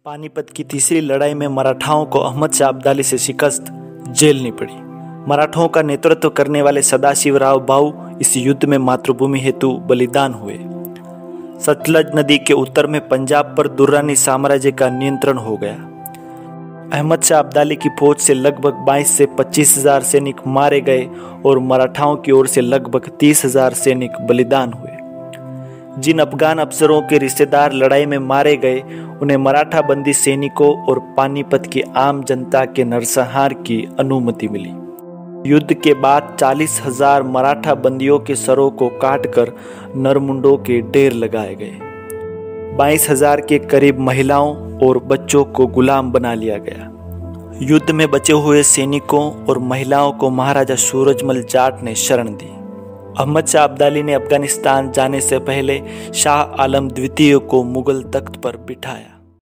पानीपत की तीसरी लड़ाई में मराठाओं को अहमद शाह अब्दाली से शिकस्त झेलनी पड़ी। मराठाओं का नेतृत्व करने वाले सदाशिवराव भाऊ इस युद्ध में मातृभूमि हेतु बलिदान हुए। सतलज नदी के उत्तर में पंजाब पर दुर्रानी साम्राज्य का नियंत्रण हो गया। अहमद शाह अब्दाली की फौज से लगभग 22 से 25,000 सैनिक मारे गए और मराठाओं की ओर से लगभग 30,000 सैनिक बलिदान हुए। जिन अफगान अफसरों के रिश्तेदार लड़ाई में मारे गए उन्हें मराठा बंदी सैनिकों और पानीपत की आम जनता के नरसंहार की अनुमति मिली। युद्ध के बाद 40,000 मराठा बंदियों के सरों को काटकर नरमुंडों के ढेर लगाए गए। 22,000 के करीब महिलाओं और बच्चों को गुलाम बना लिया गया। युद्ध में बचे हुए सैनिकों और महिलाओं को महाराजा सूरजमल जाट ने शरण दी। अहमद शाह अब्दाली ने अफगानिस्तान जाने से पहले शाह आलम द्वितीय को मुगल तख्त पर बिठाया।